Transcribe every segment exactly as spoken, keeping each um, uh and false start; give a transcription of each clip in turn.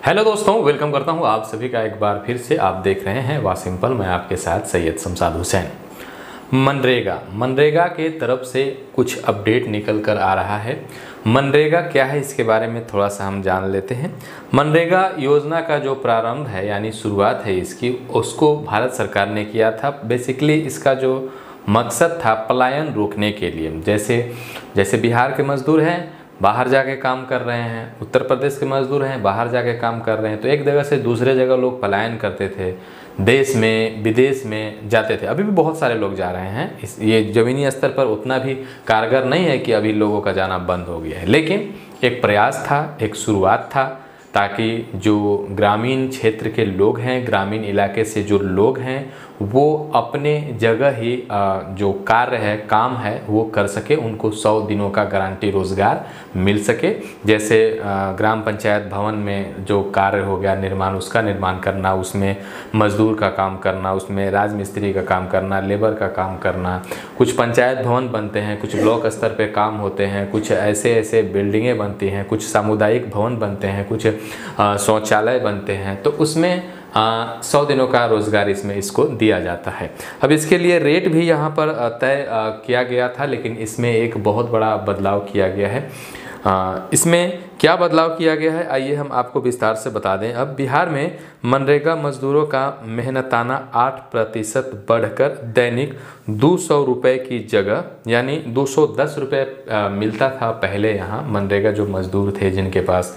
Hello दोस्तों, welcome करता हूं आप सभी का एक बार फिर से। आप देख रहे हैं वाह सिंपल, मैं आपके साथ सैयद शमशाद हुसैन। मनरेगा मनरेगा के तरफ से कुछ अपडेट निकल कर आ रहा है। मनरेगा क्या है इसके बारे में थोड़ा सा हम जान लेते हैं। मनरेगा योजना का जो प्रारंभ है यानी शुरुआत है इसकी, उसको भारत सरकार ने किया था। बेसिकली इसका जो मकसद था पलायन रोकने के लिए। जैसे जैसे बिहार के मजदूर हैं, बाहर जाके काम कर रहे हैं, उत्तर प्रदेश के मजदूर हैं, बाहर जाके काम कर रहे हैं, तो एक जगह से दूसरे जगह लोग पलायन करते थे, देश में विदेश में जाते थे। अभी भी बहुत सारे लोग जा रहे हैं। इस ये ज़मीनी स्तर पर उतना भी कारगर नहीं है कि अभी लोगों का जाना बंद हो गया है, लेकिन एक प्रयास था, एक शुरुआत था, ताकि जो ग्रामीण क्षेत्र के लोग हैं, ग्रामीण इलाके से जो लोग हैं, वो अपने जगह ही जो कार्य है, काम है, वो कर सके, उनको सौ दिनों का गारंटी रोज़गार मिल सके। जैसे ग्राम पंचायत भवन में जो कार्य हो गया निर्माण, उसका निर्माण करना, उसमें मजदूर का काम करना, उसमें राजमिस्त्री का काम करना, लेबर का काम करना। कुछ पंचायत भवन बनते हैं, कुछ ब्लॉक स्तर पे काम होते हैं, कुछ ऐसे ऐसे बिल्डिंगें बनती हैं, कुछ सामुदायिक भवन बनते हैं, कुछ शौचालय बनते हैं, तो उसमें सौ दिनों का रोज़गार इसमें इसको दिया जाता है। अब इसके लिए रेट भी यहाँ पर तय किया गया था, लेकिन इसमें एक बहुत बड़ा बदलाव किया गया है। आ, इसमें क्या बदलाव किया गया है, आइए हम आपको विस्तार से बता दें। अब बिहार में मनरेगा मजदूरों का मेहनताना आठ प्रतिशत बढ़कर दैनिक दो सौ रुपये की जगह यानी दो सौ दस रुपये मिलता था पहले। यहाँ मनरेगा जो मजदूर थे, जिनके पास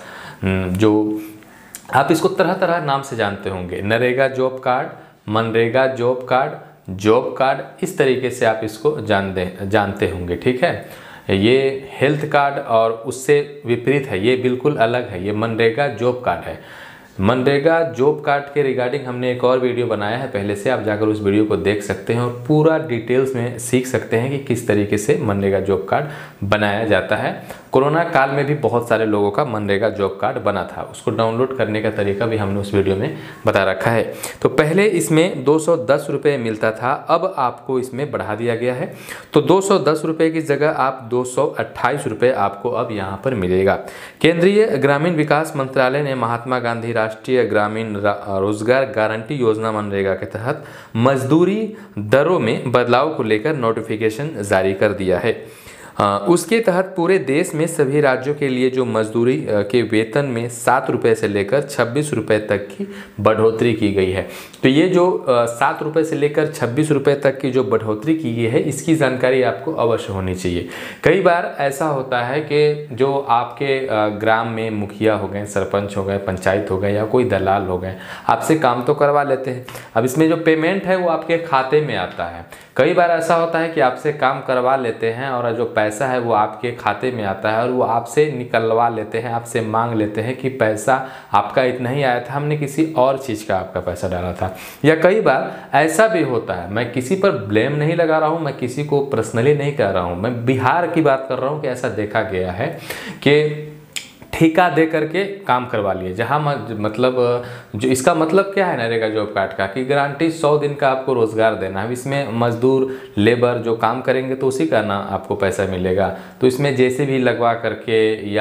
जो आप इसको तरह तरह नाम से जानते होंगे, NREGA job card, MNREGA job card, job card, इस तरीके से आप इसको जान दे जानते होंगे। ठीक है, ये हेल्थ कार्ड और उससे विपरीत है, ये बिल्कुल अलग है। ये मनरेगा जॉब कार्ड है। मनरेगा जॉब कार्ड के रिगार्डिंग हमने एक और वीडियो बनाया है पहले से, आप जाकर उस वीडियो को देख सकते हैं और पूरा डिटेल्स में सीख सकते हैं कि किस तरीके से मनरेगा जॉब कार्ड बनाया जाता है। कोरोना काल में भी बहुत सारे लोगों का मनरेगा जॉब कार्ड बना था, उसको डाउनलोड करने का तरीका भी हमने उस वीडियो में बता रखा है। तो पहले इसमें दो सौ दस रुपये मिलता था, अब आपको इसमें बढ़ा दिया गया है। तो दो सौ दस रुपये की जगह आप दो सौ अट्ठाईस रुपये आपको अब यहाँ पर मिलेगा। केंद्रीय ग्रामीण विकास मंत्रालय ने महात्मा गांधी राष्ट्रीय ग्रामीण रोजगार गारंटी योजना मनरेगा के तहत मजदूरी दरों में बदलाव को लेकर नोटिफिकेशन जारी कर दिया है। आ, उसके तहत पूरे देश में सभी राज्यों के लिए जो मजदूरी के वेतन में सात रुपये से लेकर छब्बीस रुपये तक की बढ़ोतरी की गई है। तो ये जो सात रुपये से लेकर छब्बीस रुपये तक की जो बढ़ोतरी की गई है, इसकी जानकारी आपको अवश्य होनी चाहिए। कई बार ऐसा होता है कि जो आपके ग्राम में मुखिया हो गए, सरपंच हो गए, पंचायत हो गए या कोई दलाल हो गए, आपसे काम तो करवा लेते हैं। अब इसमें जो पेमेंट है वो आपके खाते में आता है। कई बार ऐसा होता है कि आपसे काम करवा लेते हैं और जो पैसा है वो आपके खाते में आता है और वो आपसे निकलवा लेते हैं, आपसे मांग लेते हैं कि पैसा आपका इतना ही आया था, हमने किसी और चीज़ का आपका पैसा डाला था। या कई बार ऐसा भी होता है, मैं किसी पर ब्लेम नहीं लगा रहा हूँ, मैं किसी को पर्सनली नहीं कह रहा हूँ, मैं बिहार की बात कर रहा हूँ कि ऐसा देखा गया है कि ठेका दे करके काम करवा लिए, जहाँ मतलब जो इसका मतलब क्या है नरेगा जॉब कार्ड का, कि गारंटी सौ दिन का आपको रोज़गार देना है। इसमें मजदूर लेबर जो काम करेंगे तो उसी का ना आपको पैसा मिलेगा। तो इसमें जैसे भी लगवा करके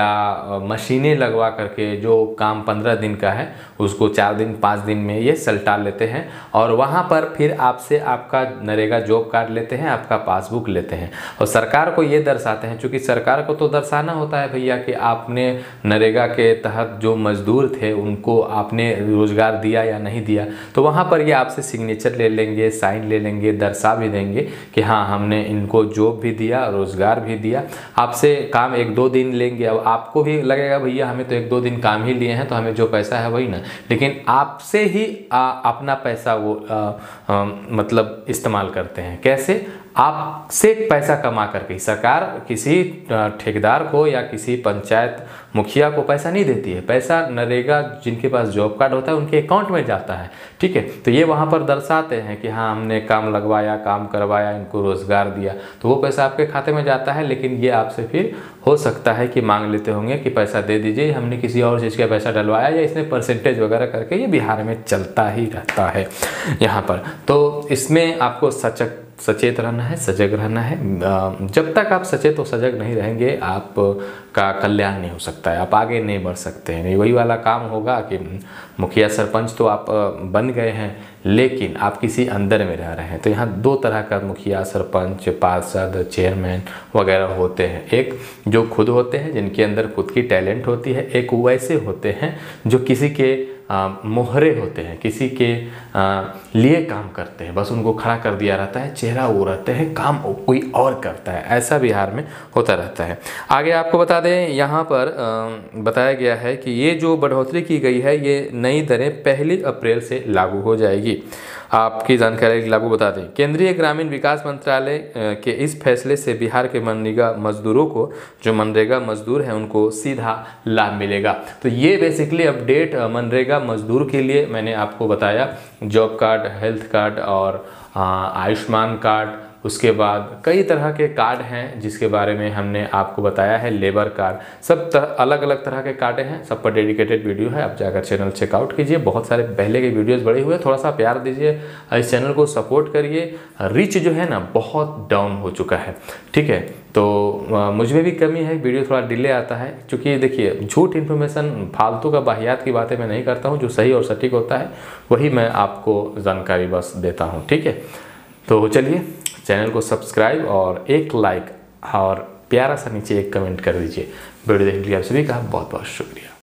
या मशीनें लगवा करके जो काम पंद्रह दिन का है उसको चार दिन पाँच दिन में ये सलटा लेते हैं और वहाँ पर फिर आपसे आपका नरेगा जॉब कार्ड लेते हैं, आपका पासबुक लेते हैं और सरकार को ये दर्शाते हैं, चूँकि सरकार को तो दर्शाना होता है भैया कि आपने नरेगा के तहत जो मजदूर थे उनको आपने रोज़गार दिया या नहीं दिया। तो वहाँ पर ये आपसे सिग्नेचर ले लेंगे, साइन ले लेंगे, दर्शा भी देंगे कि हाँ हमने इनको जॉब भी दिया, रोज़गार भी दिया। आपसे काम एक दो दिन लेंगे, अब आपको भी लगेगा भैया हमें तो एक दो दिन काम ही लिए हैं तो हमें जो पैसा है वही ना, लेकिन आपसे ही आ, अपना पैसा वो आ, आ, मतलब इस्तेमाल करते हैं। कैसे? आपसे पैसा कमा करके। सरकार किसी ठेकेदार को या किसी पंचायत मुखिया को पैसा नहीं देती है, पैसा नरेगा जिनके पास जॉब कार्ड होता है उनके अकाउंट में जाता है। ठीक है, तो ये वहाँ पर दर्शाते हैं कि हाँ हमने काम लगवाया, काम करवाया, इनको रोज़गार दिया, तो वो पैसा आपके खाते में जाता है। लेकिन ये आपसे फिर हो सकता है कि मांग लेते होंगे कि पैसा दे दीजिए, हमने किसी और चीज़ का पैसा डलवाया या इसमें परसेंटेज वगैरह करके, ये बिहार में चलता ही रहता है यहाँ पर। तो इसमें आपको सचक सचेत रहना है, सजग रहना है। जब तक आप सचेत और सजग नहीं रहेंगे आप का कल्याण नहीं हो सकता है, आप आगे नहीं बढ़ सकते हैं। नहीं वही वाला काम होगा कि मुखिया सरपंच तो आप बन गए हैं लेकिन आप किसी अंदर में रह रहे हैं। तो यहाँ दो तरह का मुखिया, सरपंच, पार्षद, चेयरमैन वगैरह होते हैं। एक जो खुद होते हैं जिनके अंदर खुद की टैलेंट होती है, एक वैसे होते हैं जो किसी के आ, मोहरे होते हैं, किसी के आ, लिए काम करते हैं, बस उनको खड़ा कर दिया रहता है, चेहरा वो रहते हैं, काम कोई और करता है। ऐसा बिहार में होता रहता है। आगे आपको बता दें यहाँ पर आ, बताया गया है कि ये जो बढ़ोतरी की गई है ये नई दरें पहली अप्रैल से लागू हो जाएगी। आपकी जानकारी के लागू बता दें, केंद्रीय ग्रामीण विकास मंत्रालय के इस फैसले से बिहार के मनरेगा मजदूरों को, जो मनरेगा मजदूर हैं, उनको सीधा लाभ मिलेगा। तो ये बेसिकली अपडेट मनरेगा मजदूर के लिए मैंने आपको बताया। जॉब कार्ड, हेल्थ कार्ड और आयुष्मान कार्ड, उसके बाद कई तरह के कार्ड हैं जिसके बारे में हमने आपको बताया है। लेबर कार्ड, सब तरह अलग अलग तरह के कार्ड हैं, सब पर डेडिकेटेड वीडियो है, आप जाकर चैनल चेकआउट कीजिए। बहुत सारे पहले के वीडियोस बड़े हुए, थोड़ा सा प्यार दीजिए, इस चैनल को सपोर्ट करिए। रीच जो है ना बहुत डाउन हो चुका है, ठीक है। तो मुझ में भी कमी है, वीडियो थोड़ा डिले आता है क्योंकि देखिए झूठ इन्फॉर्मेशन, फालतू का बाहियात की बातें मैं नहीं करता हूँ। जो सही और सटीक होता है वही मैं आपको जानकारी बस देता हूँ, ठीक है। तो चलिए चैनल को सब्सक्राइब और एक लाइक और प्यारा सा नीचे एक कमेंट कर दीजिए। वीडियो देखने के लिए आप सभी का बहुत बहुत शुक्रिया।